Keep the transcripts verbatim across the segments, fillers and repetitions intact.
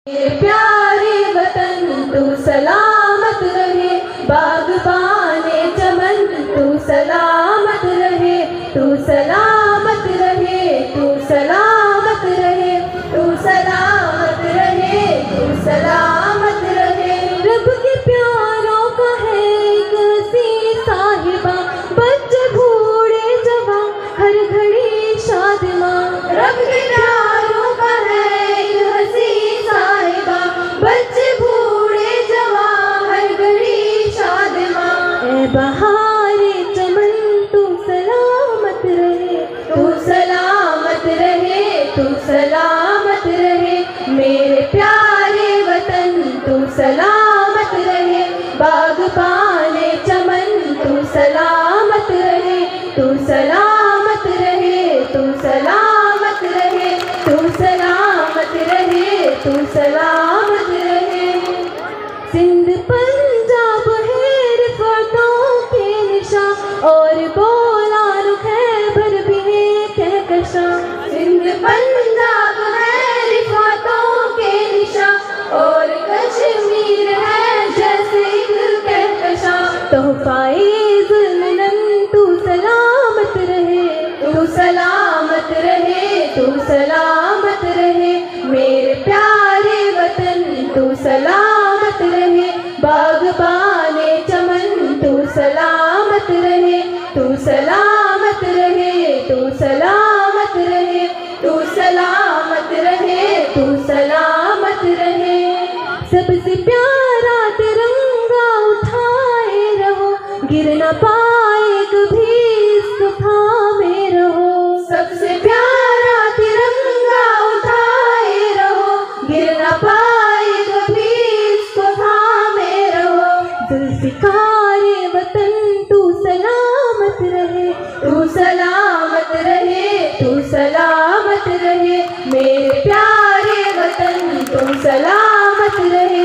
मेरे प्यारे वतन तू सलामत रहे, बागबाने चमन तू सलामत रहे, तू सलामत रहे, तू सलामत रहे, तू सलामत रहे, तू सलामत रहे। रब के प्यारों का है एक हसी साहिबा, बच्चे बूढ़े जवान हर घड़ी शादिमां। रब के प्यारों का है एक हसी साहिबा, बच्चे बूढ़े जवान हर घड़ी शादिमां। ए बहारे चमन तू सलामत रहे, तू सलामत रहे, तू सलामत रहे। मेरे प्यारे वतन तू सलामत रहे, बागबाने चमन तू सलामत रहे, तू सलामत रहे, तू सलामत रहे, तू सलामत रहे, तू सलामत रहे। सिंध पंजाब है रिफ़ातों के निशान, और बोलान खैबर भी है कहकशां। सिंध पंजाब है रिफ़ातों के निशान, और कश्मीर है जैसे एक कहकशां। तोहफ़ाए ज़ुल्म तू सलामत रहे, तू सलामत रहे, तू सलामत रहे। मेरे प्यारे वतन तू सलामत रहे, बागबाने चमन तू सलामत रहे, तू सलामत रहे, तू सलामत रहे, तू सलामत रहे, तू सलामत रहे। सबसे प्यारा तिरंगा उठाए रहो, गिर न पाए कभी इस थामे रहो। सबसे प्यारा तिरंगा उठाए रहो, गिर न पाए कभी इसको थामे रहो। जुल्फ़िकारे वतन तू सलामत रहे, तू सलामत रहे, तू सलामत रहे। मेरे प्यारे वतन तू सलामत रहे,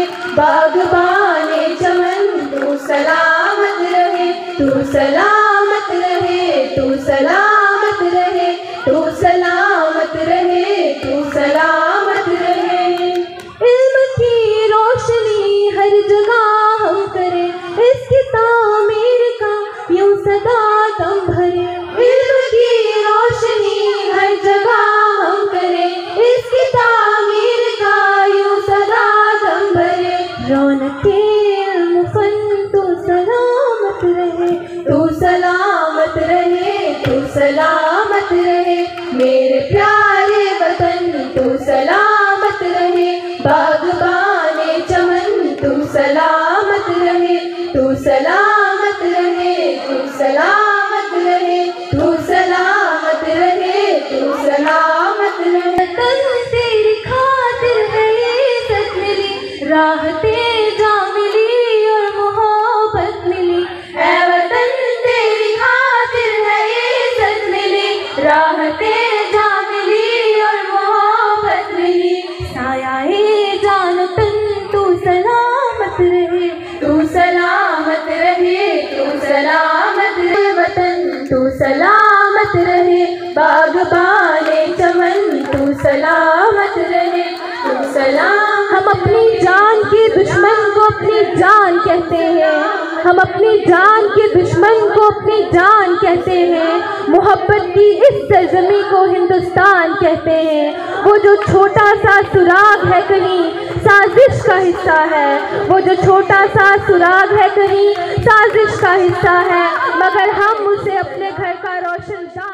बागबाने चमन तू सलामत रहे, तू सलामत रहे, तू सलामत रहे, तू सलामत रहे, तू सलामत रहे। इल्म की रोशनी हर जगह हम करें, इसकी तामीर का यूं सदा दम भरे। इल्म की रोशनी हर जगह हम करें, इसकी तामीर का यूं सदा दम भरे। रौनके इल्म फन तू सलामत रहे, तू सलामत रहे, तू सलामत रहे। मेरे प्यारे वतन तू सलामत रहे, बागबाने चमन तू सलामत रहे, तू सलामत रहे, तू सलामत रहे, तू सलामत रहे, तू सलामत रहे। वतन तेरी खातिर है इज़्ज़त मिली, राहते जा मिली और मोहब्बत मिली। ऐ वतन तेरी खातिर है इज़्ज़त मिली, राहते जा मिली और मोहब्बत मिली। सायाए जान तन तू सलामत रहे, तू सलामत रहे, तू सलामत रहे। वतन तू सलामत रहे, बागबाने चमन तू सलामत रहे, तू सलाम। हम अपनी जान के दुश्मन को अपनी जान कहते हैं, हम अपनी जान के दुश्मन को अपनी जान कहते हैं। मोहब्बत की इस सरजमी को हिंदुस्तान कहते हैं। वो जो छोटा सा सुराग है कहीं साजिश का हिस्सा है, वो जो छोटा सा सुराग है कहीं साजिश का हिस्सा है, मगर हम उसे अपने घर का रोशन